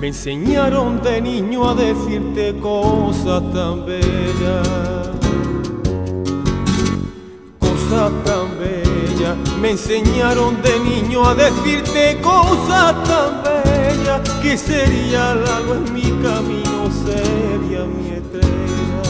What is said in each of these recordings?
Me enseñaron de niño a decirte cosas tan bellas, cosas tan bellas. Me enseñaron de niño a decirte cosas tan bellas, que sería el algo en mi camino, sería mi estrella,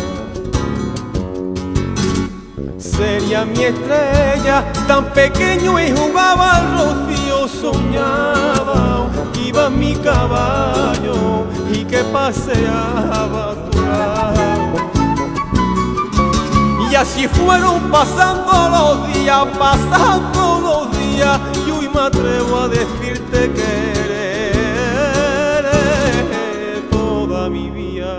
sería mi estrella. Tan pequeño y jugaba al rocío, soñaba que iba en mi caballo y que paseaba a tu lado. Y así fueron pasando los días, y hoy me atrevo a decirte que eres toda mi vida.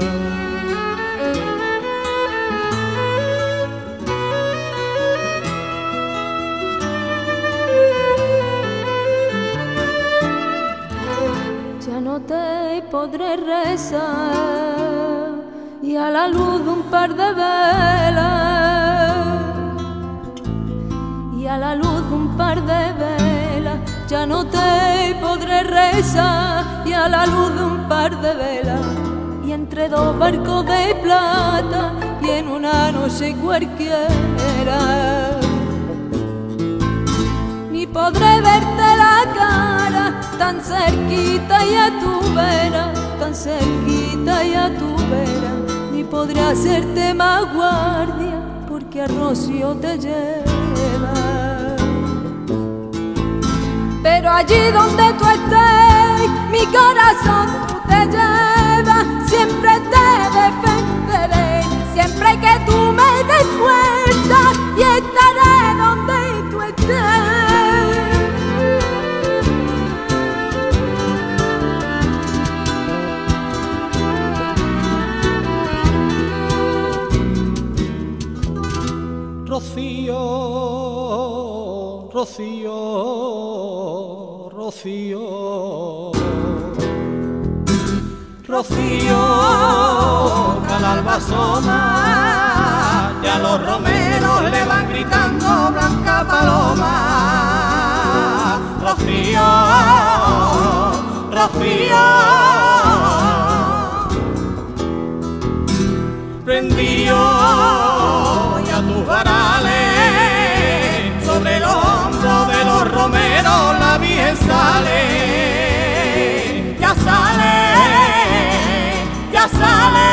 Ya no te podré rezar y a la luz de un par de velas, y a la luz de un par de velas. Ya no te podré rezar y a la luz de un par de velas, y entre dos barcos de plata y en una noche cualquiera. Ni podré verte la cara tan cerquita y a tu vera, tan cerquita y a tu vera. Ni podré hacerte más guardia porque a rocío te lleva. Pero allí donde tú estés, mi corazón tú te llevas. Siempre te defenderé, siempre que tú me des fuerza, y estaré donde tú estés. Rocío, Rocío, Rocío, Rocío, que al alba asoma, ya los romeros le van gritando blanca paloma. Rocío, Rocío, prendió ya tus varales, sobre los hombros de los romeros la Virgen sale, ya sale, ya sale.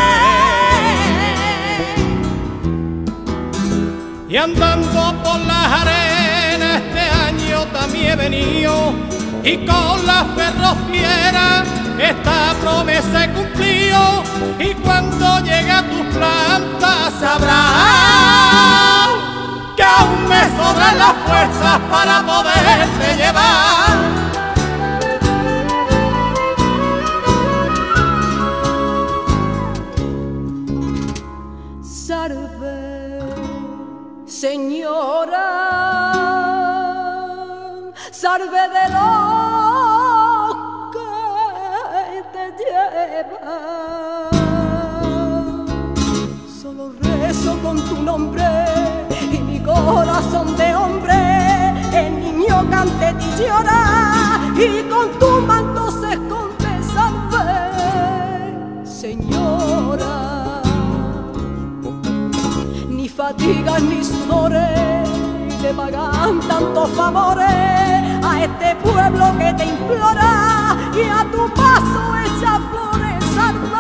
Y andando por las arenas este año también he venido, y con la ferrofiera esta promesa he cumplido, y cuando llegue a tus plantas sabrás que aún me sobran las fuerzas para poderte llevar. Salve, señora, salve de los que te llevan. Solo rezo con tu nombre y mi corazón de hombre, el niño cante y llora, y con tu manto se esconde. Salve, señora. Ni fatigas ni sudores le pagan tantos favores a este pueblo que te implora, y a tu paso echa flores. Salve,